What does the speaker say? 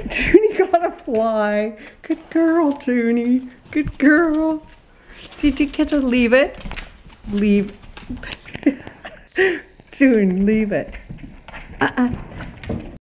Junie got a fly. Good girl, Junie. Good girl. Did you catch it? Leave it. Leave. June, leave it.